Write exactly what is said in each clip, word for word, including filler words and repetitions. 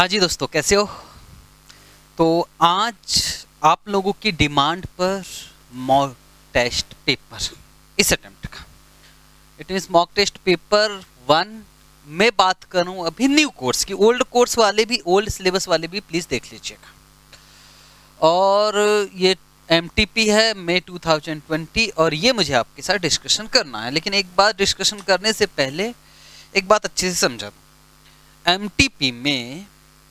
हाँ जी दोस्तों, कैसे हो? तो आज आप लोगों की डिमांड पर मॉक टेस्ट पेपर इस अटेम्प्ट का, it means mock test paper one में बात करूं अभी न्यू कोर्स की। ओल्ड कोर्स वाले भी, ओल्ड सिलेबस वाले भी प्लीज़ देख लीजिएगा। और ये एम टी पी है मई टू थाउजेंड ट्वेंटी और ये मुझे आपके साथ डिस्कशन करना है। लेकिन एक बात डिस्कशन करने से पहले एक बात अच्छे से समझा दूं। एम टी पी में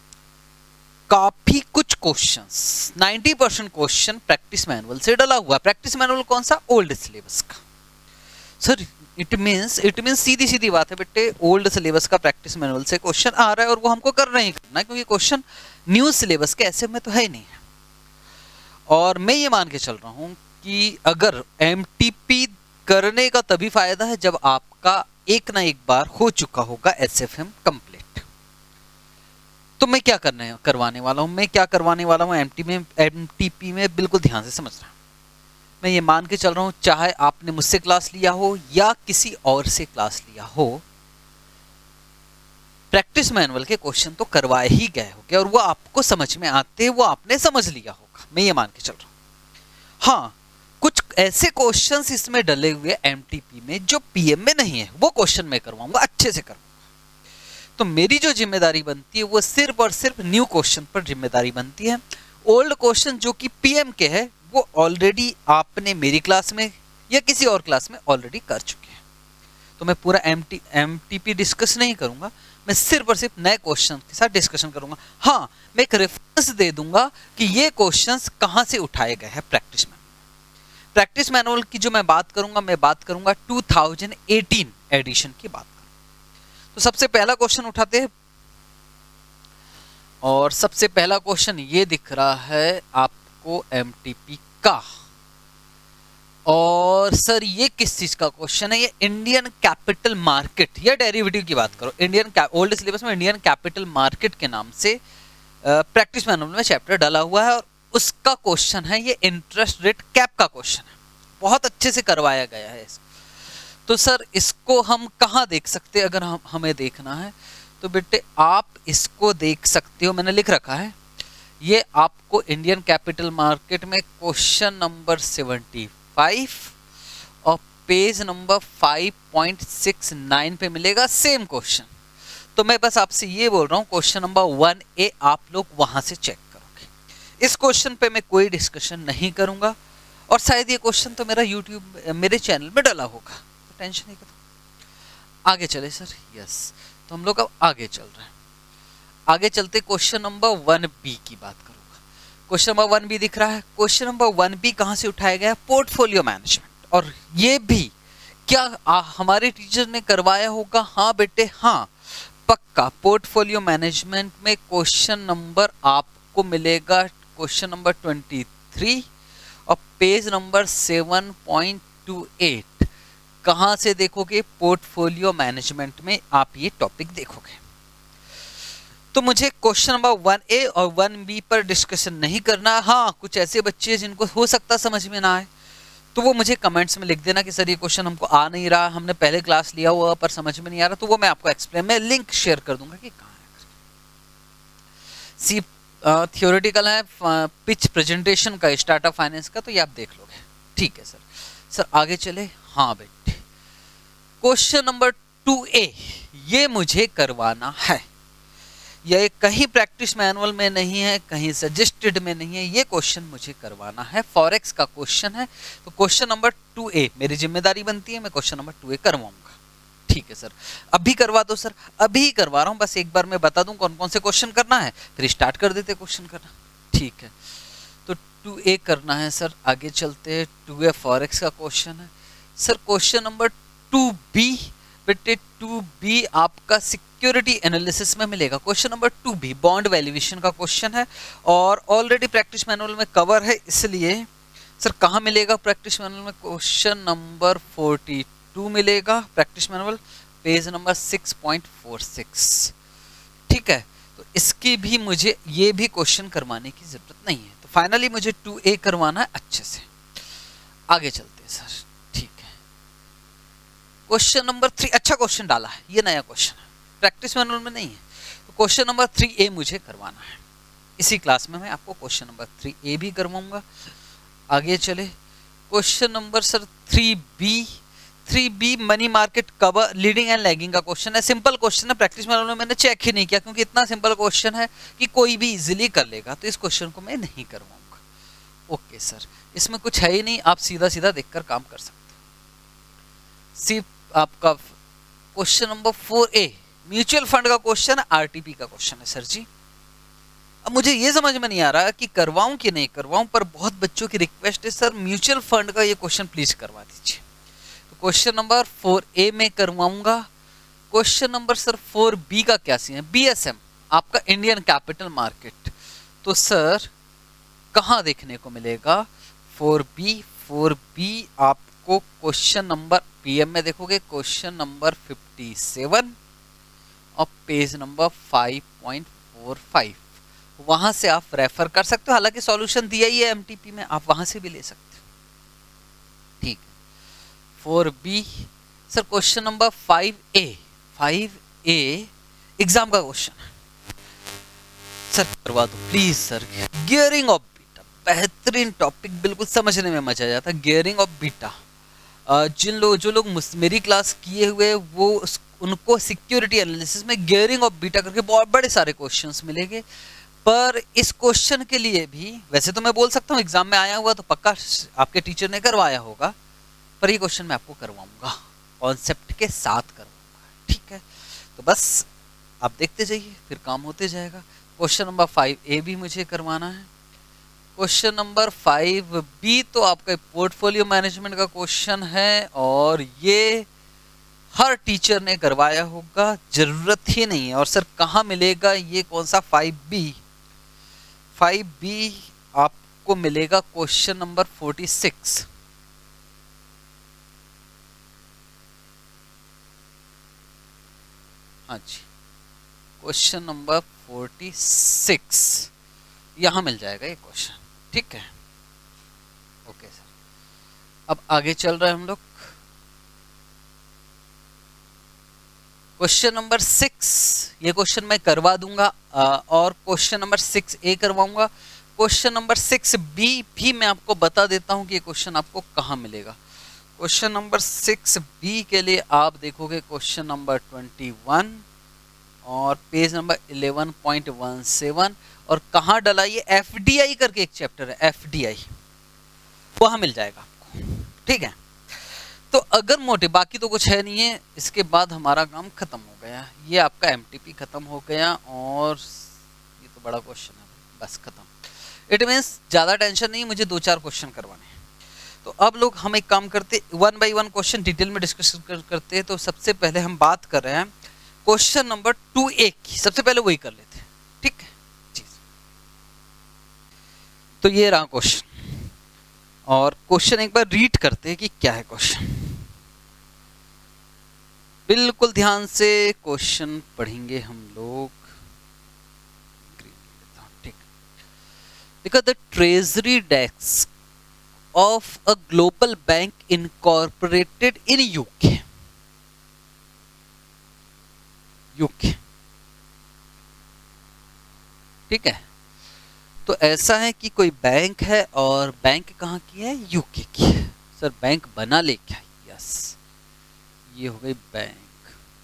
काफी कुछ क्वेश्चंस, नब्बे परसेंट क्वेश्चन प्रैक्टिस मैनुअल से डला हुआ है। प्रैक्टिस मैनुअल कौन सा? ओल्ड सिलेबस का। Sir it means it means सीधी सीधी बात है बेटे, ओल्ड सिलेबस का प्रैक्टिस मैनुअल से क्वेश्चन आ रहा है और वो हमको करना ही करना है, क्योंकि क्वेश्चन न्यू सिलेबस के ऐसे में तो है ही नहीं है। और मैं ये मान के चल रहा हूं कि अगर एम टी पी करने का तभी फायदा है जब आपका एक ना एक बार हो चुका होगा एस एफ एम कंप्लीट। तो मैं क्या करने करवाने वाला हूं मैं क्या करवाने वाला हूं एमटी में एमटीपी में, बिल्कुल ध्यान से समझना। मैं ये मान के चल रहा हूं, चाहे आपने मुझसे क्लास लिया हो या किसी और से क्लास लिया हो, प्रैक्टिस मैनुअल के क्वेश्चन तो करवाए ही गए होंगे और वो आपको समझ में आते, वो आपने समझ लिया होगा। मैं ये मान के चल रहा हूं। हाँ, कुछ ऐसे क्वेश्चंस इसमें डले हुए एमटीपी में जो पीएम में नहीं है, वो क्वेश्चन मैं करवाऊंगा, अच्छे से करूंगा। तो मेरी जो जिम्मेदारी बनती है वो सिर्फ और सिर्फ न्यू क्वेश्चन पर जिम्मेदारी बनती है। ओल्ड क्वेश्चन जो कि पीएम के है वो ऑलरेडी आपने मेरी क्लास में या किसी और क्लास में ऑलरेडी कर चुके हैं। तो मैं पूरा एमटी एमटीपी डिस्कस नहीं करूंगा, मैं सिर्फ और सिर्फ नए क्वेश्चन के साथ डिस्कशन करूंगा। हाँ, मैं एक रेफरेंस दे दूंगा कि ये क्वेश्चंस कहाँ से उठाए गए हैं प्रैक्टिस मैनुअल। प्रैक्टिस मैनुअल की जो मैं बात करूंगा, मैं बात करूंगा टू थाउजेंड एटीन एडिशन की बात। तो सबसे पहला क्वेश्चन उठाते हैं और सबसे पहला क्वेश्चन ये दिख रहा है आपको एमटीपी का। और सर ये किस चीज का क्वेश्चन है? ये इंडियन कैपिटल मार्केट या डेरिवेटिव की बात करो। इंडियन ओल्ड सिलेबस में इंडियन कैपिटल मार्केट के नाम से प्रैक्टिस मैनुअल में चैप्टर डाला हुआ है और उसका क्वेश्चन है ये इंटरेस्ट रेट कैप का क्वेश्चन है। बहुत अच्छे से करवाया गया है इसको। तो सर इसको हम कहाँ देख सकते हैं? अगर हम हमें देखना है तो बेटे आप इसको देख सकते हो, मैंने लिख रखा है ये आपको इंडियन कैपिटल मार्केट में क्वेश्चन नंबर सेवेंटी फाइव और page number five point six nine पे मिलेगा सेम क्वेश्चन। तो मैं बस आपसे ये बोल रहा हूँ क्वेश्चन नंबर वन ए आप लोग वहां से चेक करोगे। इस क्वेश्चन पे मैं कोई डिस्कशन नहीं करूंगा और शायद ये क्वेश्चन तो मेरा यूट्यूब मेरे चैनल में डाला होगा, टेंशन नहीं करता। आगे चले सर। यस, तो हम लोग अब आगे चल रहे हैं। आगे चलते क्वेश्चन नंबर वन बी की बात करूंगा। क्वेश्चन नंबर वन बी दिख रहा है। क्वेश्चन नंबर वन बी कहां से उठाया गया? Portfolio management. और ये भी क्या आ, हमारे टीचर ने करवाया होगा? हाँ बेटे हाँ, पक्का। पोर्टफोलियो मैनेजमेंट में क्वेश्चन नंबर आपको मिलेगा क्वेश्चन नंबर ट्वेंटी थ्री और page number seven point two eight. कहां से देखोगे? पोर्टफोलियो मैनेजमेंट में आप ये टॉपिक देखोगे। तो मुझे क्वेश्चन नंबर वन ए और वन बी पर डिस्कशन नहीं करना। हाँ, कुछ ऐसे बच्चे जिनको हो सकता समझ में ना आए तो वो मुझे कमेंट्स में लिख देना कि सर ये क्वेश्चन हमको आ नहीं रहा, हमने पहले क्लास लिया हुआ पर समझ में नहीं आ रहा। तो वो मैं आपको एक्सप्लेन, मैं लिंक शेयर कर दूंगा कि कहाँ है। सी थियोरेटिकल है, पिच प्रेजेंटेशन का, स्टार्टअप फाइनेंस का, तो ये आप देख लोगे। ठीक है सर। सर आगे चले। हाँ बेटे, क्वेश्चन नंबर टू ए ये मुझे करवाना है। यह कहीं प्रैक्टिस मैनुअल में नहीं है, कहीं सजेस्टेड में नहीं है, ये क्वेश्चन मुझे करवाना है। फॉरेक्स का क्वेश्चन है। तो क्वेश्चन नंबर टू ए मेरी जिम्मेदारी बनती है, मैं क्वेश्चन नंबर टू ए करवाऊंगा। ठीक है सर। अभी करवा दो सर। अभी करवा रहा हूं, बस एक बार मैं बता दूं कौन कौन से क्वेश्चन करना है, फिर स्टार्ट कर देते क्वेश्चन करना। ठीक है, तो टू ए करना है सर। आगे चलते हैं। टू ए फॉरेक्स का क्वेश्चन है sir. Question number two B बेटे, टू बी आपका सिक्योरिटी एनालिसिस में मिलेगा। Question number two B bond valuation का क्वेश्चन है और ऑलरेडी प्रैक्टिस मैनुअल में कवर है, इसलिए सर कहाँ मिलेगा प्रैक्टिस मैनुअल में? क्वेश्चन नंबर फोर्टी टू मिलेगा practice manual, page number six point four six. ठीक है, तो इसकी भी मुझे ये भी क्वेश्चन करवाने की जरूरत नहीं है। तो फाइनली मुझे टू ए करवाना है अच्छे से। आगे चलते हैं सर। क्वेश्चन नंबर थ्री, अच्छा क्वेश्चन डाला है, ये नया क्वेश्चन है, प्रैक्टिस मैनुअल में नहीं है। तो क्वेश्चन नंबर थ्री ए मुझे करवाना है। इसी क्लास में मैं आपको क्वेश्चन नंबर थ्री ए भी करवाऊंगा। आगे चले, question number sir three B. Three B money market cover leading and lagging का क्वेश्चन है। सिंपल क्वेश्चन है, प्रैक्टिस में मैंने चेक ही नहीं किया क्योंकि इतना सिंपल क्वेश्चन है कि कोई भी इजीली कर लेगा, तो इस क्वेश्चन को मैं नहीं करवाऊंगा। ओके सर, इसमें कुछ है ही नहीं, आप सीधा सीधा देखकर काम कर सकते हो। सिर्फ आपका question number four A mutual fund का क्वेश्चन है, आरटीपी का क्वेश्चन है सर जी। अब मुझे ये समझ में नहीं आ रहा कि करवाऊं कि नहीं करवाऊं, पर बहुत बच्चों की रिक्वेस्ट है सर म्यूचुअल फंड का ये क्वेश्चन प्लीज करवा दीजिए। तो क्वेश्चन नंबर फोर ए में करवाऊंगा। Question number sir four B का क्या सीन है? बीएसएम आपका इंडियन कैपिटल मार्केट। तो सर कहाँ देखने को मिलेगा? फोर बी फोर बी आपको क्वेश्चन नंबर पीएम में देखोगे, क्वेश्चन नंबर फिफ्टी सेवन और page number five point four five, वहां से आप रेफर कर सकते हो। हालांकि सॉल्यूशन दिया ही है एमटीपी में, आप वहां से भी ले सकते हो। ठीक है। Four B sir question number five A five A exam का क्वेश्चन है सर, करवा दो please sir. Gearing of beta बेहतरीन टॉपिक, बिल्कुल समझने में मजा आ जाता है। गियरिंग ऑफ बीटा, जिन लोग जो लोग मेरी क्लास किए हुए वो उनको सिक्योरिटी एनालिसिस में गियरिंग ऑफ बीटा करके बहुत बड़े सारे क्वेश्चंस मिलेंगे। पर इस क्वेश्चन के लिए भी वैसे तो मैं बोल सकता हूँ एग्जाम में आया हुआ तो पक्का आपके टीचर ने करवाया होगा, पर ये क्वेश्चन मैं आपको करवाऊंगा, कॉन्सेप्ट के साथ करवाऊंगा। ठीक है, तो बस आप देखते जाइए, फिर काम होते जाएगा। क्वेश्चन नंबर फाइव ए भी मुझे करवाना है। क्वेश्चन नंबर फाइव बी तो आपका पोर्टफोलियो मैनेजमेंट का क्वेश्चन है और ये हर टीचर ने करवाया होगा, जरूरत ही नहीं है। और सर कहाँ मिलेगा ये? कौन सा? फाइव बी फाइव बी आपको मिलेगा क्वेश्चन नंबर फोर्टी सिक्स। हाँ जी, क्वेश्चन नंबर फोर्टी सिक्स यहां मिल जाएगा ये क्वेश्चन। ठीक है, ओके सर। अब आगे चल रहे हैं हम लोग। क्वेश्चन नंबर सिक्स, ये क्वेश्चन मैं करवा दूंगा और क्वेश्चन नंबर सिक्स ए करवाऊंगा। क्वेश्चन नंबर सिक्स बी भी मैं आपको बता देता हूं कि ये क्वेश्चन आपको कहां मिलेगा। क्वेश्चन नंबर सिक्स बी के लिए आप देखोगे क्वेश्चन नंबर ट्वेंटी वन और page number eleven point one seven, और कहाँ डला? ये एफडीआई करके एक चैप्टर है, एफडीआई, वहां मिल जाएगा आपको। ठीक है, तो अगर मोटे, बाकी तो कुछ है नहीं है, इसके बाद हमारा काम खत्म हो गया। ये आपका एमटीपी खत्म हो गया और ये तो बड़ा क्वेश्चन है, बस खत्म। इट मीन्स ज्यादा टेंशन नहीं, मुझे दो चार क्वेश्चन करवाने हैं। तो अब लोग हम एक काम करते, one by one question detail में डिस्कस कर, करते हैं। तो सबसे पहले हम बात कर रहे हैं क्वेश्चन नंबर टू ए की, सबसे पहले वही कर लेते हैं। ठीक है जी, तो ये रहा क्वेश्चन, और क्वेश्चन एक बार रीड करते हैं कि क्या है क्वेश्चन। बिल्कुल ध्यान से क्वेश्चन पढ़ेंगे हम लोग। ठीक, देखो, the treasury desk of a global bank incorporated in UK UK ठीक है, तो ऐसा है कि कोई बैंक है और बैंक कहाँ की है? यूके की। सर बैंक बना ले क्या? यस, ये हो गई बैंक,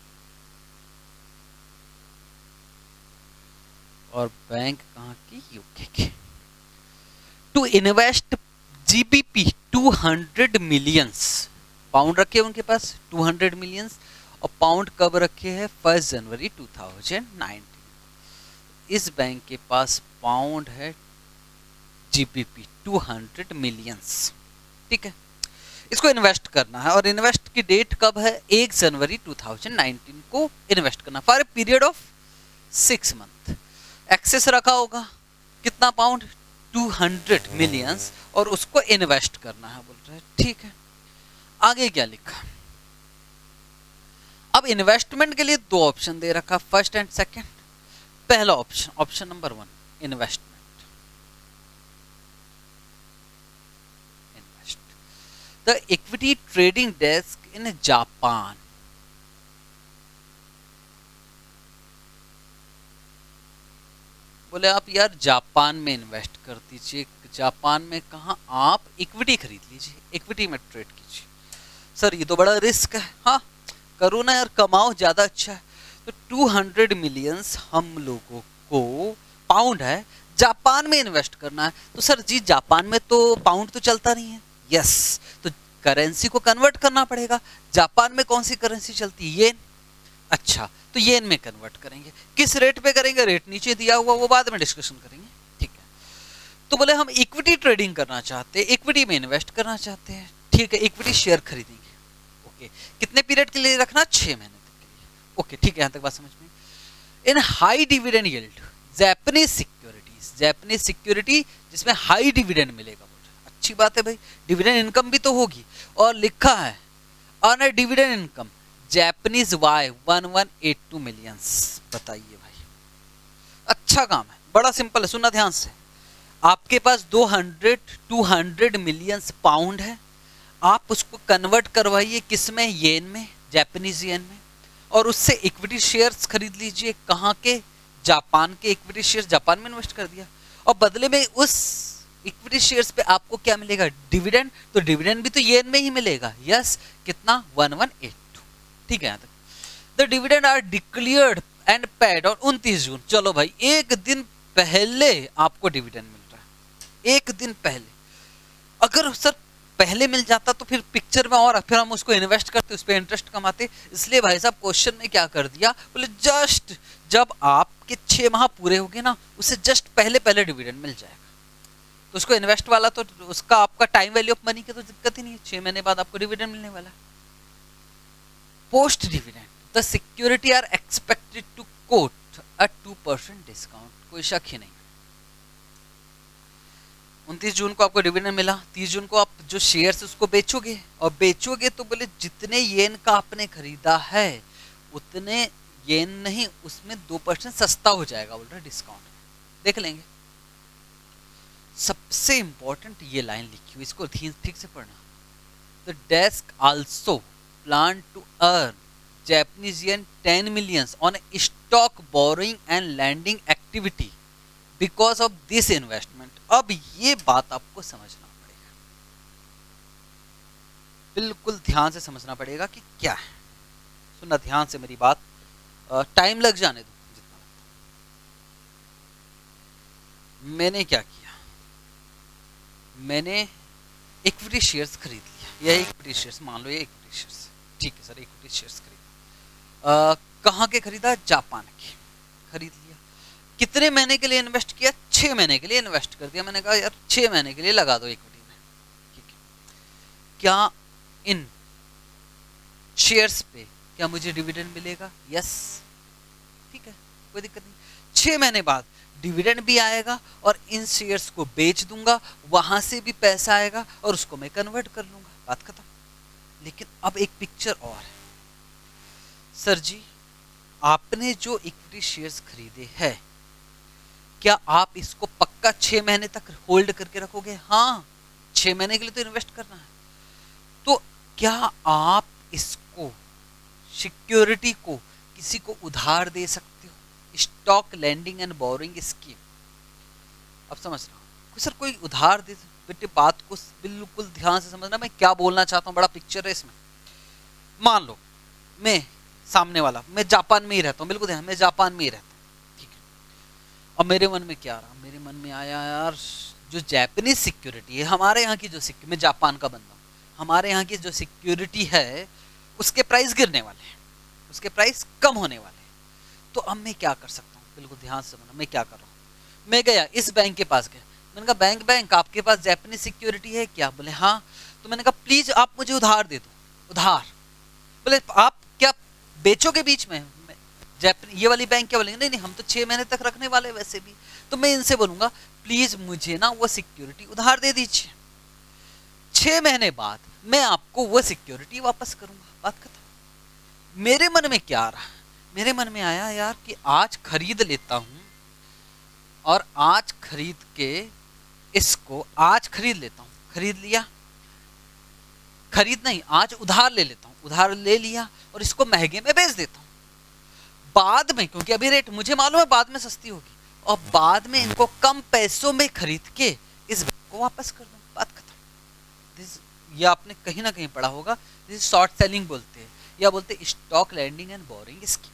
और बैंक कहाँ की? यूके की। To invest GBP two hundred millions pound रखे उनके पास, टू हंड्रेड मिलियंस, और पाउंड कब रखे हैं? First January two thousand nineteen. इस बैंक के पास पाउंड है जीबीपी टू हंड्रेड मिलियंस। ठीक है, इसको इन्वेस्ट करना है, और इन्वेस्ट की डेट कब है? एक जनवरी टू थाउजेंड नाइनटीन को इन्वेस्ट करना, for a period of six month. Excess रखा होगा कितना? पाउंड टू हंड्रेड मिलियंस, और उसको इन्वेस्ट करना है बोल रहे हैं। ठीक है, आगे क्या लिखा? अब इन्वेस्टमेंट के लिए दो ऑप्शन दे रखा, फर्स्ट एंड सेकंड। पहला option, option number one, investment, invest the equity trading desk in Japan बोले आप यार जापान में इन्वेस्ट कर दीजिए। जापान में कहाँ, आप इक्विटी खरीद लीजिए, इक्विटी में ट्रेड कीजिए। सर ये तो बड़ा रिस्क है। हाँ करो ना यार, कमाओ, ज़्यादा अच्छा है। तो टू हंड्रेड मिलियंस हम लोगों को पाउंड है, जापान में इन्वेस्ट करना है। तो सर जी जापान में तो पाउंड तो चलता नहीं है। यस, तो करेंसी को कन्वर्ट करना पड़ेगा। जापान में कौन सी करेंसी चलती है? येन। अच्छा, तो येन में कन्वर्ट करेंगे। किस रेट पे करेंगे? रेट नीचे दिया हुआ, वो बाद में डिस्कशन करेंगे, ठीक है। तो बोले हम इक्विटी ट्रेडिंग करना चाहते हैं, इक्विटी में इन्वेस्ट करना चाहते हैं, ठीक है। इक्विटी शेयर खरीदेंगे, ओके। कितने पीरियड के लिए रखना? छह महीने तक के लिए, ओके, ठीक है। यहाँ तक बात समझ में। In high dividend yield Japanese securities, Japanese security जिसमें हाई डिविडेंड मिलेगा, अच्छी बात है भाई, डिविडेंड इनकम भी तो होगी। और लिखा है earn a dividend income Japanese Y one one eight two millions. बताइए भाई, अच्छा काम है, बड़ा सिंपल है, सुनना ध्यान से। आपके पास दो hundred two hundred millions pound है, आप उसको कन्वर्ट करवाइए किस में? येन में, जापानीज येन में, और उससे इक्विटी शेयर्स खरीद लीजिए। कहाँ के? जापान के इक्विटी शेयर्स, जापान में इन्वेस्ट कर दिया, और बदले में उस इक्विटी शेयर्स पे आपको क्या मिलेगा? डिविडेंड। तो डिविडेंड भी तो येन में ही मिलेगा। यस, कितना? वन वन एट टू, ठीक है। यहाँ तक the dividend are declared and paid on उनतीस जून। चलो भाई, एक दिन पहले आपको डिविडेंड मिल रहा है, एक दिन पहले। अगर सर पहले मिल जाता तो फिर पिक्चर में, और फिर हम उसको इन्वेस्ट करते, उस पर इंटरेस्ट कमाते। इसलिए भाई साहब क्वेश्चन में क्या कर दिया, बोले जस्ट जब आपके छह माह पूरे हो गए ना, उससे जस्ट पहले पहले डिविडेंड मिल जाएगा। तो उसको इन्वेस्ट वाला तो उसका आपका टाइम वैल्यू ऑफ मनी की तो दिक्कत ही नहीं है, छह महीने बाद आपको डिविडेंड मिलने वाला है। Post dividend the security are expected to quote a two percent discount, कोई शक ही नहीं। उनतीस जून को आपको डिविडेंड मिला, तीस जून को आप जो शेयर्स उसको बेचोगे, और बेचोगे तो बोले जितने येन का आपने खरीदा है उतने येन नहीं, उसमें दो परसेंट सस्ता हो जाएगा, बोल रहे डिस्काउंट। देख लेंगे। सबसे इंपॉर्टेंट ये लाइन लिखी हुई, इसको ठीक से पढ़ना। The desk also plan to earn Japanese yen ten millions on stock borrowing and lending activity because of this investment. अब ये बात आपको समझना पड़ेगा, बिल्कुल ध्यान से समझना पड़ेगा कि क्या है। सुनना ध्यान से मेरी बात, टाइम लग जाने दो जितना। मैंने क्या किया, मैंने इक्विटी शेयर्स खरीद लिया, या इक्विटी शेयर्स मान लो, ये इक्विटी शेयर्स, ठीक है सर, इक्विटी शेयर्स खरीदा। कहाँ के खरीदा? जापान के खरीद लिया। कितने महीने के लिए इन्वेस्ट किया? छह महीने के लिए इन्वेस्ट कर दिया। मैंने कहा यार छह महीने के लिए लगा दो इक्विटी में, ठीक है। क्या इन शेयर्स पे क्या मुझे डिविडेंड मिलेगा? यस, ठीक है, कोई दिक्कत नहीं। छह महीने बाद डिविडेंड भी आएगा, और इन शेयर्स को बेच दूंगा, वहां से भी पैसा आएगा, और उसको मैं कन्वर्ट कर लूंगा, बात खत्म। लेकिन अब एक पिक्चर और है, सर जी आपने जो इक्विटी शेयर्स खरीदे हैं, क्या आप इसको पक्का छह महीने तक होल्ड करके रखोगे? हाँ, छह महीने के लिए तो इन्वेस्ट करना है। तो क्या आप इसको, सिक्योरिटी को, किसी को उधार दे सकते हो? Stock lending and borrowing scheme. अब समझ रहा हूँ सर, कोई उधार दे, बेटे बात को बिल्कुल ध्यान से समझना, मैं क्या बोलना चाहता हूँ, बड़ा पिक्चर है इसमें। मान लो मैं सामने वाला, मैं जापान में ही रहता हूँ, बिल्कुल ध्यान, मैं जापान में ही रहता हूँ, ठीक है। अब मेरे मन में क्या रहा, मेरे मन में आया यार जो जापानीज सिक्योरिटी है, हमारे यहाँ की जो सिक्योरिटी, मैं जापान का बंदा हूँ, हमारे यहाँ की जो सिक्योरिटी है उसके प्राइस गिरने वाले हैं, उसके प्राइस कम होने वाले हैं। तो अब मैं क्या कर सकता हूँ, बिल्कुल ध्यान से समझना मैं क्या कर रहा हूँ। मैं गया इस बैंक के पास गया, मैंने कहा बैंक बैंक आपके पास जापानीज सिक्योरिटी है क्या? बोले हाँ। तो मैंने कहा प्लीज आप मुझे उधार दे दो, उधार। बोले आप क्या बेचोगे बीच में? जापानी ये वाली बैंक क्या बोलेंगे, नहीं नहीं हम तो छह महीने तक रखने वाले वैसे भी। तो मैं इनसे बोलूंगा प्लीज मुझे ना वो सिक्योरिटी उधार दे दीजिए, छह महीने बाद मैं आपको वो सिक्योरिटी वापस करूंगा, बात खत्म। मेरे मन में क्या आ रहा, मेरे मन में आया यार कि आज खरीद लेता हूं, और आज खरीद के इसको आज खरीद लेता हूं, खरीद लिया, खरीद नहीं आज उधार ले लेता हूं, उधार ले लिया, और इसको महंगे में बेच देता हूं। बाद में क्योंकि अभी रेट मुझे मालूम है बाद में सस्ती होगी, और बाद में इनको कम पैसों में खरीद के इस बैंक को वापस कर दूं, बात खत्म। दिस ये आपने कहीं ना कहीं पढ़ा होगा, दिस शॉर्ट सेलिंग बोलते हैं या बोलते हैं stock lending and borrowing scheme.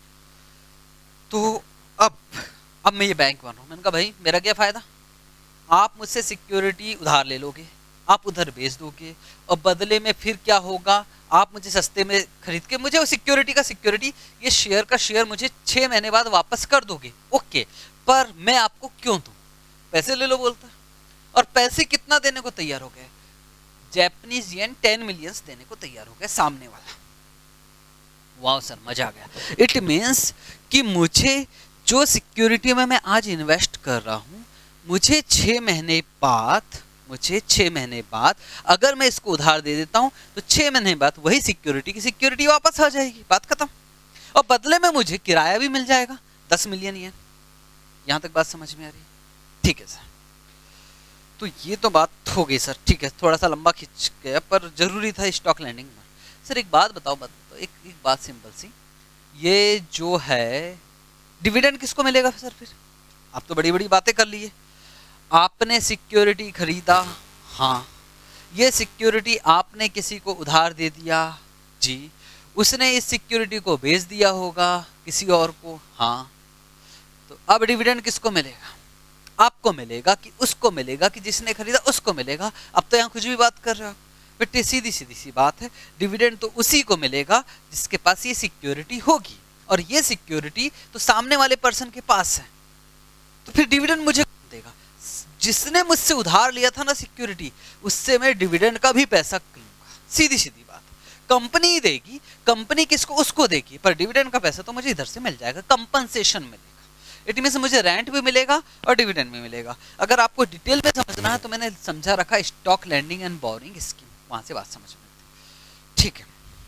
तो अब अब मैं ये बैंक बना हूं, मैंने कहा भाई मेरा क्या फायदा, आप मुझसे सिक्योरिटी उधार ले लोगे, आप उधर बेच दोगे और बदले में फिर क्या होगा, आप मुझे सस्ते में खरीद के मुझे वो सिक्योरिटी का सिक्योरिटी ये शेयर का शेयर मुझे छह महीने बाद वापस कर दोगे, ओके, पर मैं आपको क्यों दूं, पैसे ले लो बोलता। और पैसे कितना देने को तैयार हो गए, जैपनीज येन टेन मिलियंस देने को तैयार हो गया सामने वाला। वाह सर मजा आ गया। इट मीन्स कि मुझे जो सिक्योरिटी में मैं आज इन्वेस्ट कर रहा हूं, मुझे छह महीने बाद मुझे छह महीने बाद अगर मैं इसको उधार दे देता हूं तो छह महीने बाद वही सिक्योरिटी की सिक्योरिटी वापस आ जाएगी, बात खत्म। और बदले में मुझे किराया भी मिल जाएगा दस मिलियन येन। यहां तक बात समझ में आ रही है? ठीक है सर, तो ये तो बात हो गई सर, ठीक है, थोड़ा सा लंबा खिंच गया पर जरूरी था स्टॉक लैंडिंग में। सर एक बात बताओ बात बताओ एक, एक बात सिंपल सी, ये जो है डिविडेंड किसको मिलेगा सर फिर? आप तो बड़ी बड़ी बातें कर लिए, आपने सिक्योरिटी खरीदा, हाँ, ये सिक्योरिटी आपने किसी को उधार दे दिया, जी, उसने इस सिक्योरिटी को बेच दिया होगा किसी और को, हाँ, तो अब डिविडेंड किसको मिलेगा? आपको मिलेगा कि उसको मिलेगा कि जिसने खरीदा उसको मिलेगा? अब तो यहाँ कुछ भी बात कर रहे हो, बेटे सीधी सीधी सी बात है, डिविडेंड तो उसी को मिलेगा जिसके पास ये सिक्योरिटी होगी, और ये सिक्योरिटी तो सामने वाले पर्सन के पास है, तो फिर डिविडेंड मुझे कौन देगा? जिसने मुझसे उधार लिया था ना सिक्योरिटी, उससे मैं डिविडेंड का भी पैसा लूंगा, सीधी सीधी बात। कंपनी देगी, कंपनी किसको? उसको देगी, पर डिविडेंड का पैसा तो मुझे इधर से मिल जाएगा, कंपनसेशन मिलेगा। इट मींस मुझे रेंट भी मिलेगा और डिविडेंड भी मिलेगा। अगर आपको डिटेल में समझना है तो मैंने समझा रखा stock lending and borrowing scheme, वहां से बात समझ में। ठीक है,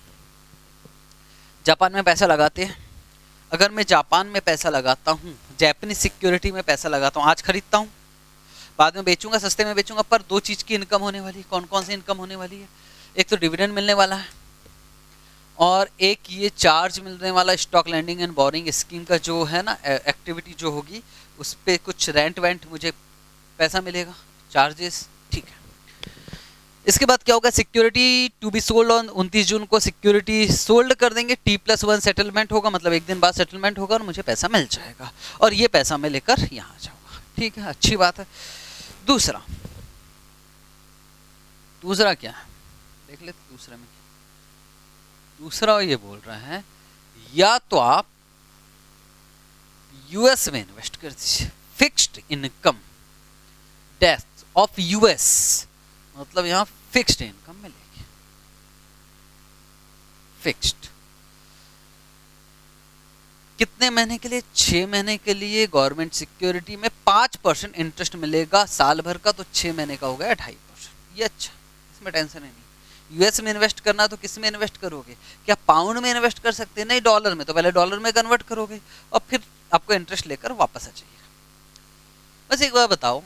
जापान में पैसा लगाते हैं, अगर मैं जापान में पैसा लगाता हूँ, जापानीज सिक्योरिटी में पैसा लगाता हूँ, आज खरीदता हूँ, बाद में बेचूंगा, सस्ते में बेचूंगा, पर दो चीज की इनकम होने वाली है। कौन कौन सी इनकम होने वाली है? एक तो डिविडेंड मिलने वाला है, और एक ये चार्ज मिलने वाला stock lending and borrowing scheme का जो है ना एक्टिविटी जो होगी, उस पर कुछ रेंट वेंट मुझे पैसा मिलेगा, चार्जेस। ठीक है, इसके बाद क्या होगा? Security to be sold on उनतीस जून को सिक्योरिटी सोल्ड कर देंगे, टी प्लस वन सेटलमेंट होगा, मतलब एक दिन बाद सेटलमेंट होगा और मुझे पैसा मिल जाएगा, और ये पैसा मैं लेकर यहाँ आ जाऊंगा। ठीक है, अच्छी बात है। दूसरा दूसरा क्या है देख ले, दूसरे में दूसरा ये बोल रहा है, या तो आप यूएस में इन्वेस्ट कर दीजिए, fixed income debt of US, मतलब यहां फिक्स्ड इनकम मिलेगी, फिक्स्ड कितने महीने के लिए? छह महीने के लिए। गवर्नमेंट सिक्योरिटी में पांच परसेंट इंटरेस्ट मिलेगा साल भर का, तो छह महीने का हो गया ढाई परसेंट। ये अच्छा, इसमें टेंशन है नहीं। यूएस में इन्वेस्ट करना तो किस में इन्वेस्ट करोगे? क्या पाउंड में इन्वेस्ट कर सकते हैं? नहीं, डॉलर में। तो पहले डॉलर में कन्वर्ट करोगे और फिर आपको इंटरेस्ट लेकर वापस आ जाइएगा। बस एक बार बताओ,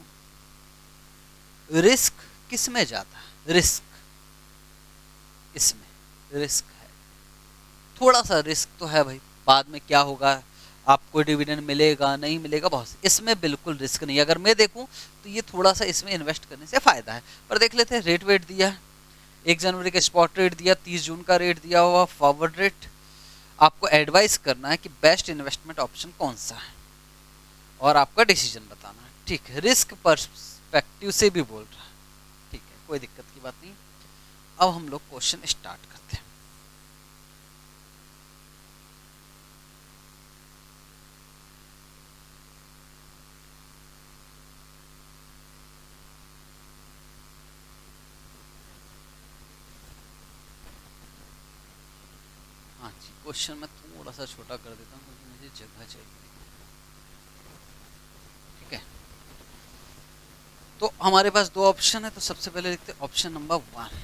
रिस्क किस में जाता है? रिस्क इसमें रिस्क है, थोड़ा सा रिस्क तो है भाई, बाद में क्या होगा, आपको डिविडेंड मिलेगा नहीं मिलेगा, बहुत से। इसमें बिल्कुल रिस्क नहीं। अगर मैं देखूं तो ये थोड़ा सा इसमें इन्वेस्ट करने से फायदा है। पर देख लेते हैं, रेट वेट दिया है, एक जनवरी का स्पॉट रेट दिया, तीस जून का रेट दिया हुआ, फॉरवर्ड रेट। आपको एडवाइस करना है कि बेस्ट इन्वेस्टमेंट ऑप्शन कौन सा है और आपका डिसीजन बताना है। ठीक है, रिस्क पर्सपेक्टिव से भी बोल रहा है, ठीक है, कोई दिक्कत की बात नहीं। अब हम लोग क्वेश्चन स्टार्ट करते हैं। हाँ जी, क्वेश्चन मैं थोड़ा सा छोटा कर देता हूँ क्योंकि मुझे जगह चाहिए। ठीक है, तो हमारे पास दो ऑप्शन है, तो सबसे पहले लिखते हैं option number one.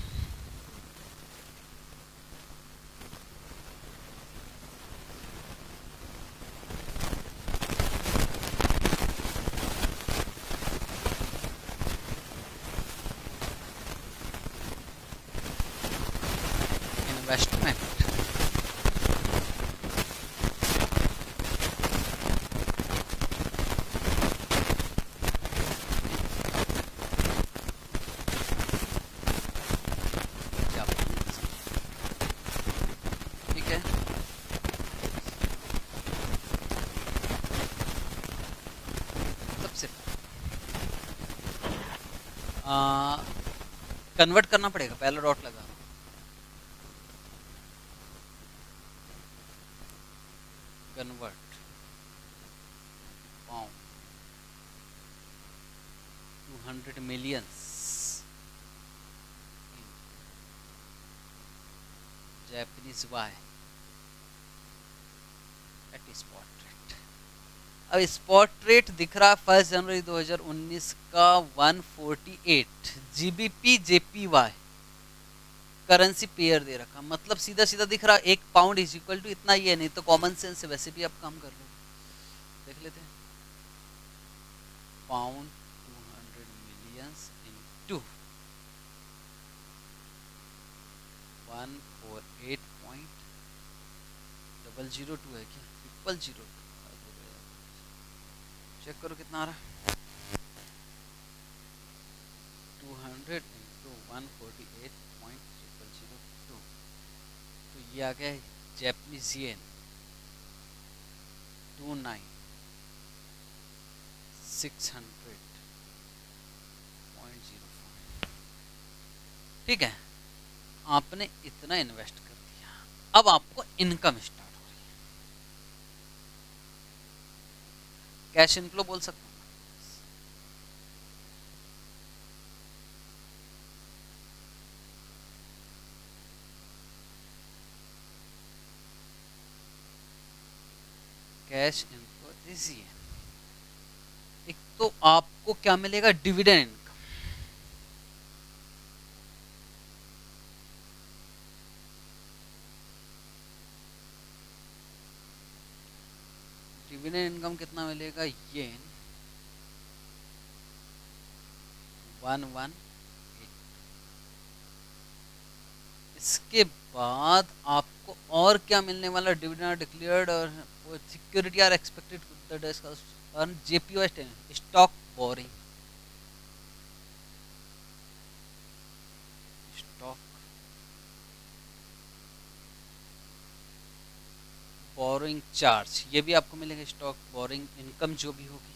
Investment convert करना पड़ेगा, पहला डॉट लगा, convert pound two hundred millions Japanese Y at spot rate. अब स्पॉट रेट दिख रहा है फर्स्ट जनवरी दो हज़ार उन्नीस का one forty eight GBP JPY currency pair दे रखा, मतलब सीधा सीधा दिख रहा एक पाउंड इज इक्वल टू इतना ही है, नहीं तो कॉमन सेंस से वैसे भी आप काम कर लो, देख लेते हैं। Pound two hundred millions into one four eight point double zero two है क्या, ट्रिपल जीरो, चेक करो कितना आ रहा है, two hundred into one forty eight point triple zero two, तो ये आ गया Japanese yen two nine six hundred point zero four. ठीक है, आपने इतना इन्वेस्ट कर दिया, अब आपको इनकम स्टार्ट हो रही है, कैश इनफ्लो बोल सकते हैं। कैश इनफ्लो इजी है, एक तो आपको क्या मिलेगा, डिविडेंड इनकम, डिविडेंड इनकम कितना मिलेगा, येन वन वन एट। इसके बाद आपको और क्या मिलने वाला, डिविडेंड डिक्लेयर्ड और security are expected that is earn JPO stock borrowing, stock borrowing charge, ये भी आपको मिलेगा, स्टॉक बोरिंग इनकम जो भी होगी,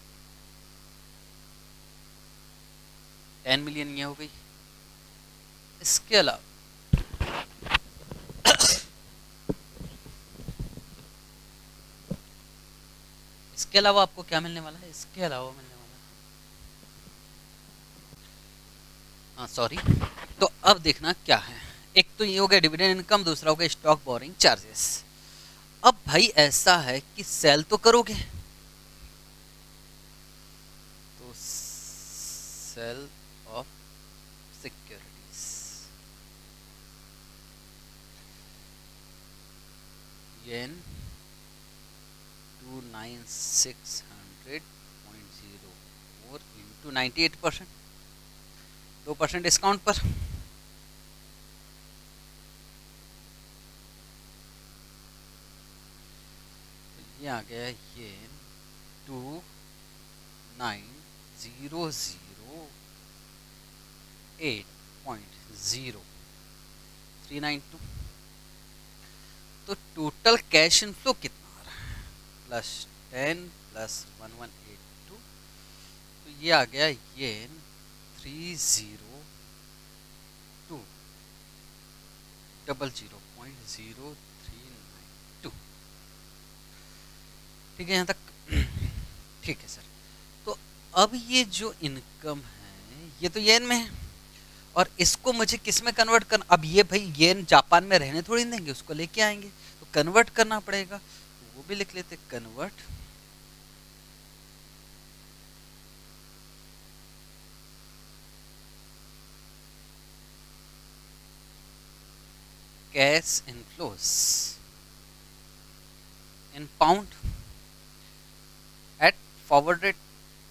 टेन मिलियन ये हो गई। इसके अलावा इसके अलावा आपको क्या मिलने वाला है, इसके अलावा मिलने वाला है, हाँ सॉरी, तो अब देखना क्या है, एक तो ये हो गया डिविडेंड इनकम, दूसरा हो गया स्टॉक बोरिंग चार्जेस। अब भाई ऐसा है कि सेल तो करोगे, तो sale of securities, yen two nine six hundred point zero four into ninety eight percent, दो परसेंट डिस्काउंट पर, ये आ गया ये two nine zero zero eight point zero three nine two. तो टोटल कैश इनफ्लो कितना आ रहा है, plus ten plus one one eight two, तो ये आ गया ये three zero two double zero point zero three nine two. ठीक है यहाँ तक, ठीक है सर। तो अब ये जो इनकम है ये तो येन में है, और इसको मुझे किस में कन्वर्ट करना, अब ये भाई येन जापान में रहने थोड़ी देंगे, उसको लेके आएंगे, तो कन्वर्ट करना पड़ेगा, तो वो भी लिख लेते, convert cash inflows in pound at forward rate,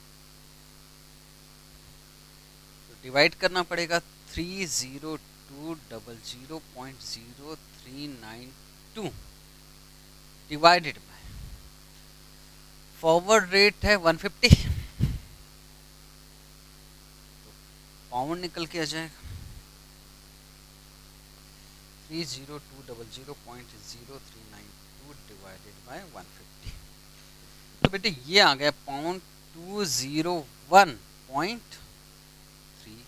तो डिवाइड करना पड़ेगा three zero two double zero point zero three nine two divided by forward rate है वन फिफ्टी, तो पाउंड निकल के आ जाएगा three zero two double zero point zero three nine two divided by one fifty. तो बेटे ये आ गया pound two zero one point three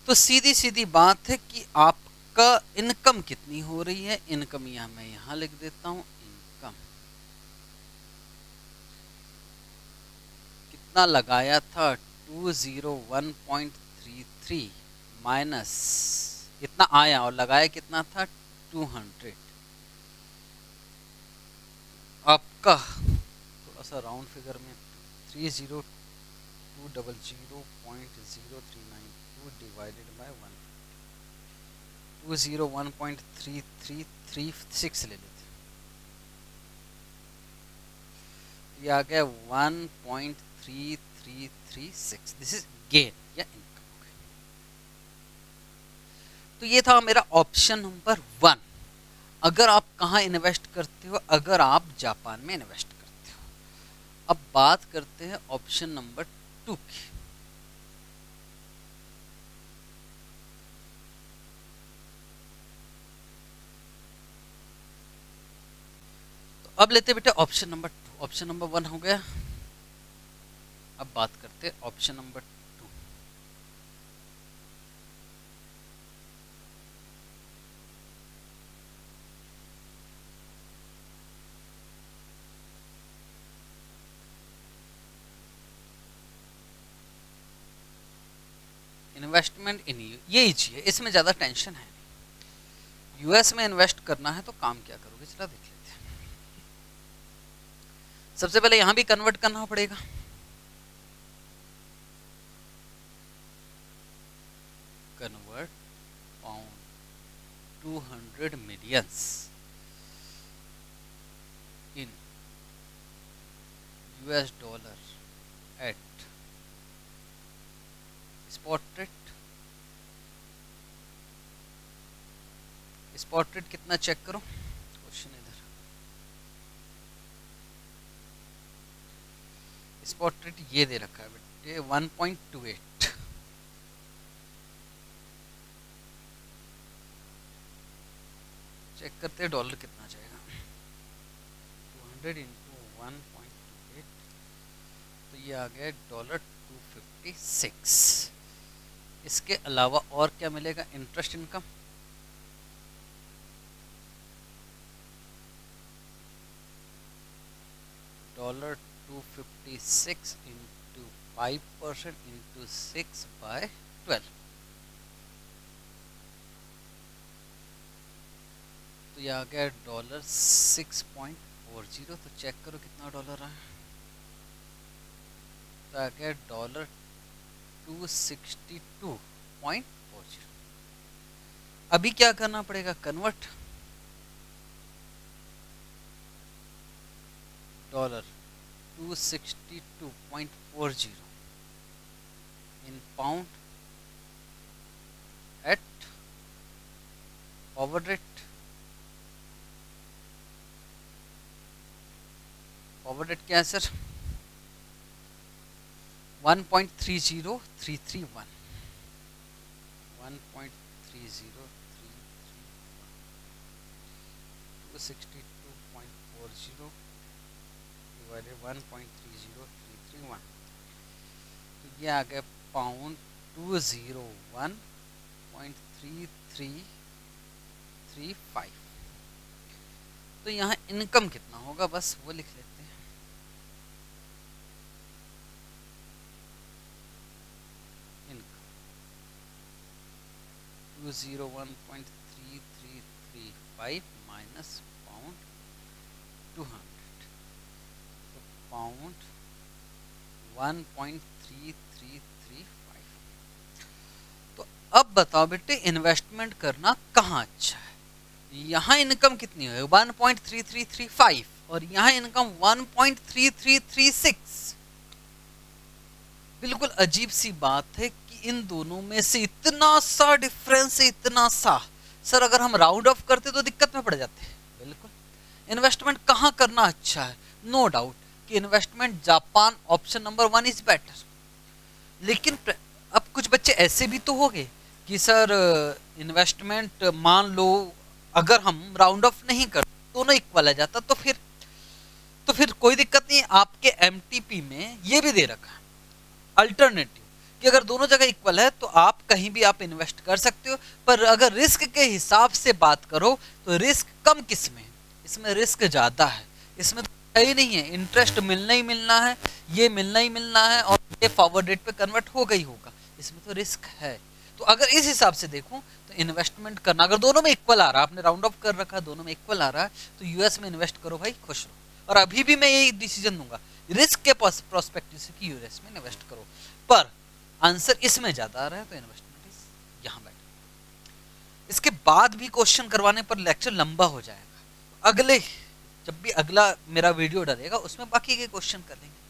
तो सीधी सीधी बात है कि आपका इनकम कितनी हो रही है, इनकम यहां मैं यहां लिख देता हूं, इनकम कितना लगाया था two zero one point three three minus इतना आया और लगाया कितना था टू हंड्रेड। आपका थोड़ा सा राउंड फिगर में three zero two double zero point zero three nine two divided by one two zero one point three three three six ले लेते, ये आ गया one point three three three six. This is gain या income. तो ये था मेरा ऑप्शन नंबर वन। अगर आप कहाँ इन्वेस्ट करते हो, अगर आप जापान में इन्वेस्ट करते हो। अब बात करते हैं ऑप्शन नंबर टू की। तो अब लेते बेटे option number two. Option number one हो गया, अब बात करते हैं option number two. Investment in U, ये चाहिए, इसमें ज़्यादा टेंशन है नहीं। यूएस में इन्वेस्ट करना है तो काम क्या करोगे, चला देख लेते हैं। सबसे पहले यहां भी कन्वर्ट करना पड़ेगा। Convert pound two hundred millions in US dollar at spot rate. Spot rate कितना चेक करो, क्वेश्चन इधर। स्पॉट रेट ये दे रखा है बेटे one point two eight. Check करते हैं डॉलर कितना जाएगा, two hundred into one point two eight, तो ये आ गया डॉलर टू फिफ्टी सिक्स। इसके अलावा और क्या मिलेगा, interest income, dollar two fifty six into five percent into six by twelve, तो ये आ गया dollar six point four zero. तो चेक करो कितना डॉलर आया, तो आ गया dollar two sixty two point four zero. अभी क्या करना पड़ेगा, convert dollar two sixty two point four zero in pound at forward rate. Forward rate क्या है sir, one point three zero three three one, one point three zero three three one, two sixty two point four zero divided one point three zero three three one, तो ये आ गया pound two zero one point three three three five. तो यहाँ income कितना होगा बस वो लिख लेते हैं। Two zero one point three three three five minus pound two hundred, तो pound one point three three three five. तो अब बताओ बेटे इन्वेस्टमेंट करना कहाँ अच्छा है। यहाँ इनकम कितनी है one point three three three five और यहाँ income one point three three three six. बिल्कुल अजीब सी बात है कि इन दोनों में से इतना सा डिफरेंस है, इतना सा। सर अगर हम राउंड ऑफ करते तो दिक्कत में पड़ जाते हैं। बिल्कुल इन्वेस्टमेंट कहाँ करना अच्छा है, नो डाउट कि investment Japan option number one is better. लेकिन अब कुछ बच्चे ऐसे भी तो हो गए कि सर इन्वेस्टमेंट मान लो अगर हम राउंड ऑफ नहीं करते दोनों इक्वल आ जाता तो फिर तो फिर कोई दिक्कत नहीं। आपके एमटीपी में ये भी दे रखा है अल्टरनेटिव कि अगर दोनों जगह इक्वल है तो आप कहीं भी आप इन्वेस्ट कर सकते हो, पर अगर रिस्क के हिसाब से बात करो तो रिस्क कम किस में, इसमें रिस्क ज़्यादा है, इसमें तो है ही नहीं है, इंटरेस्ट मिलना ही मिलना है, ये मिलना ही मिलना है और ये फॉरवर्ड रेट पे कन्वर्ट होगा ही होगा, इसमें तो रिस्क है। तो अगर इस हिसाब से देखूं तो इन्वेस्टमेंट करना, अगर दोनों में इक्वल आ रहा है, आपने राउंड ऑफ कर रखा, दोनों में इक्वल आ रहा है, तो यूएस में इन्वेस्ट करो भाई, खुश रहो। और अभी भी मैं यही डिसीजन दूंगा रिस्क के प्रोस्पेक्टिव से कि यूएस में इन्वेस्ट करो, पर आंसर इसमें ज्यादा आ रहा है तो इन्वेस्टमेंट इज यहाँ बैठ। इसके बाद भी क्वेश्चन करवाने पर लेक्चर लंबा हो जाएगा, अगले जब भी अगला मेरा वीडियो डलेगा उसमें बाकी के क्वेश्चन कर लेंगे।